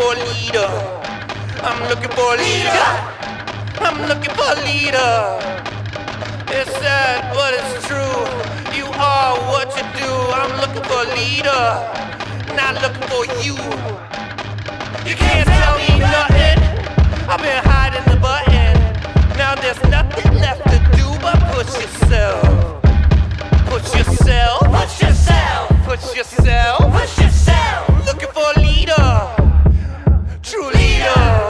for a leader. I'm looking for a leader. I'm looking for a leader. It's sad, but it's true. You are what you do. I'm looking for a leader, not looking for you. You can't tell me nothing. I've been hiding the button. Now there's nothing left to do but push yourself. Push yourself. Push yourself. Push yourself. Push yourself. Looking for a leader. True leader.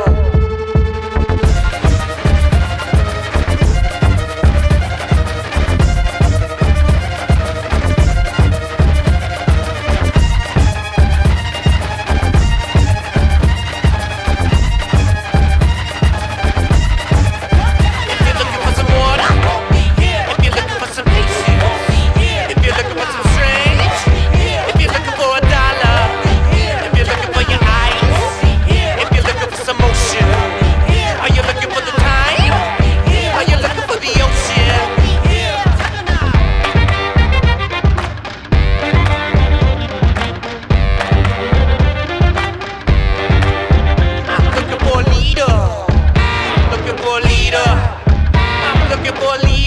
Looking for a leader.